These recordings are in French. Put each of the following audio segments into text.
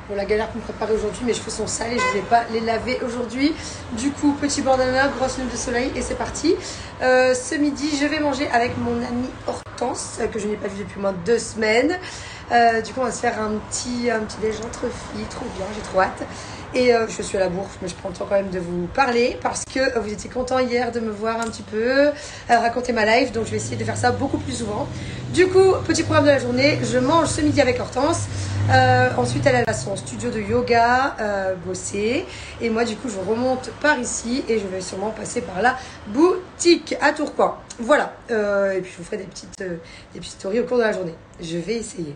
Bon, la galère pour me préparer aujourd'hui, mes cheveux sont sales et je ne vais pas les laver aujourd'hui. Du coup, petit bandana, grosse luneuse de soleil et c'est parti. Ce midi, je vais manger avec mon amie Hortense, que je n'ai pas vue depuis au moins 2 semaines. Du coup, on va se faire un petit déj entre filles, trop bien, j'ai trop hâte. Et je suis à la bourre, mais je prends le temps quand même de vous parler parce que vous étiez contents hier de me voir un petit peu raconter ma life, donc je vais essayer de faire ça beaucoup plus souvent. Du coup, petit programme de la journée, je mange ce midi avec Hortense. Ensuite, elle a son studio de yoga, bosser. Et moi, du coup, je remonte par ici et je vais sûrement passer par la boutique à Tourcoing. Voilà. Et puis, je vous ferai des petites stories au cours de la journée. Je vais essayer.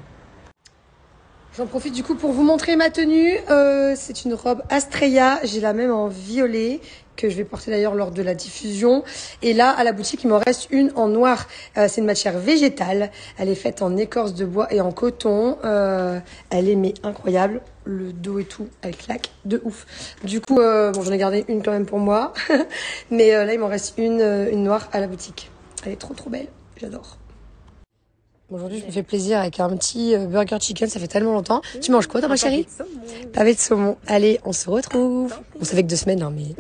J'en profite du coup pour vous montrer ma tenue. C'est une robe Astrea. J'ai la même en violet que je vais porter d'ailleurs lors de la diffusion. Et là, à la boutique, il m'en reste une en noir. C'est une matière végétale. Elle est faite en écorce de bois et en coton. Elle est mais incroyable. Le dos et tout, elle claque de ouf. Du coup, bon, j'en ai gardé une quand même pour moi. Mais là, il m'en reste une noire à la boutique. Elle est trop belle. J'adore. Aujourd'hui, je me fais plaisir avec un petit burger chicken, ça fait tellement longtemps. Tu manges quoi, toi, ma chérie? Pavé de saumon. Allez, on se retrouve. On ça fait que 2 semaines, hein, mais...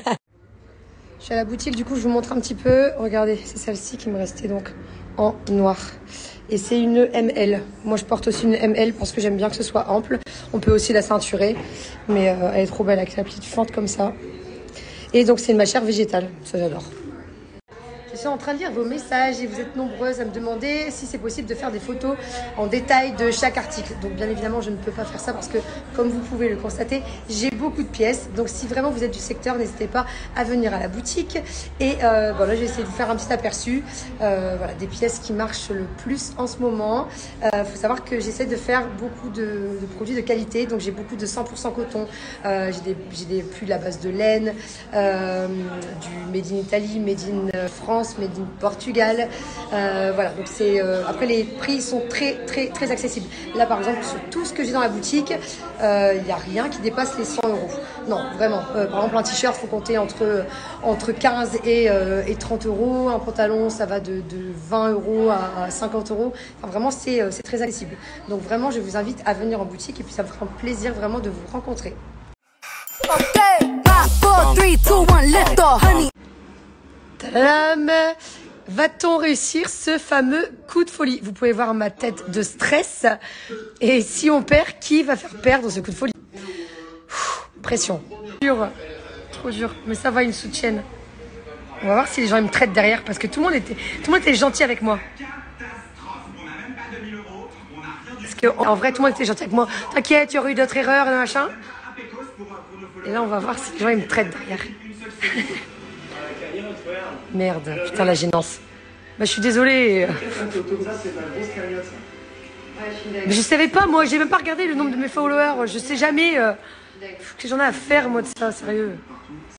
Je suis à la boutique, du coup, je vous montre un petit peu. Regardez, c'est celle-ci qui me restait donc en noir. Et c'est une ML. Moi, je porte aussi une ML parce que j'aime bien que ce soit ample. On peut aussi la ceinturer, mais elle est trop belle avec la petite fente comme ça. Et donc, c'est une matière végétale. Ça, j'adore. Je suis en train de lire vos messages et vous êtes nombreuses à me demander si c'est possible de faire des photos en détail de chaque article. Donc bien évidemment, je ne peux pas faire ça parce que, comme vous pouvez le constater, j'ai beaucoup de pièces. Donc si vraiment vous êtes du secteur, n'hésitez pas à venir à la boutique. Et bon, là, j'ai essayé de vous faire un petit aperçu. Voilà, des pièces qui marchent le plus en ce moment. Faut savoir que j'essaie de faire beaucoup de produits de qualité. Donc j'ai beaucoup de 100% coton. J'ai des pulls à base de laine, du Made in Italy, Made in France, Made in Portugal. Voilà, donc c'est après les prix sont très accessibles. Là par exemple sur tout ce que j'ai dans la boutique, il n'y a rien qui dépasse les 100 €. Non, vraiment. Par exemple un t-shirt, faut compter entre 15 et 30 €. Un pantalon, ça va de 20 € à 50 €. Enfin vraiment c'est très accessible. Donc vraiment je vous invite à venir en boutique et puis ça me fera un plaisir vraiment de vous rencontrer. Tadam! Va-t-on réussir ce fameux coup de folie? Vous pouvez voir ma tête de stress. Et si on perd, qui va faire perdre ce coup de folie? Pression. Dur. Trop dur. Mais ça va, ils me soutiennent. On va voir si les gens ils me traitent derrière parce que tout le monde était gentil avec moi. Parce qu'en vrai, tout le monde était gentil avec moi. T'inquiète, il y aurait eu d'autres erreurs et machin. Et là, on va voir si les gens ils me traitent derrière. Merde, putain la gênance. Bah je suis désolée. Mais je savais pas moi, j'ai même pas regardé le nombre de mes followers. Je sais jamais que j'en ai à faire moi de ça, sérieux.